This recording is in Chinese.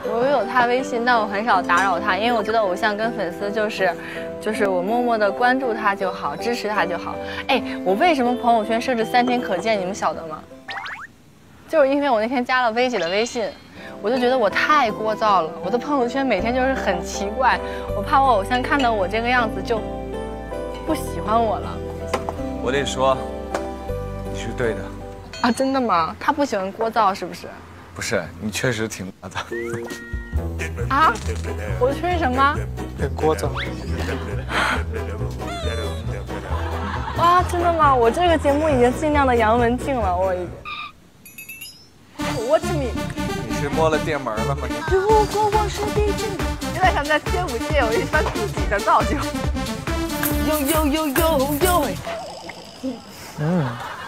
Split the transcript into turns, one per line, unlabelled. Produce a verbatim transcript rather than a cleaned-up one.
我有他微信，但我很少打扰他，因为我觉得偶像跟粉丝就是，就是我默默的关注他就好，支持他就好。哎，我为什么朋友圈设置三天可见？你们晓得吗？就是因为我那天加了薇姐的微信，我就觉得我太聒噪了，我的朋友圈每天就是很奇怪，我怕我偶像看到我这个样子就不喜欢我了。
我得说，你是对的。
啊，真的吗？他不喜欢聒噪是不是？
不是，你确实挺聒噪。
啊？我吹什么？
很聒噪。
啊，真的吗？我这个节目已经尽量的杨文静了，我已经。Watch me。
你是摸了电门了吗？
如果我是地震，
有点像在街舞界有一番自己的造就。
呦呦呦呦呦！
嗯，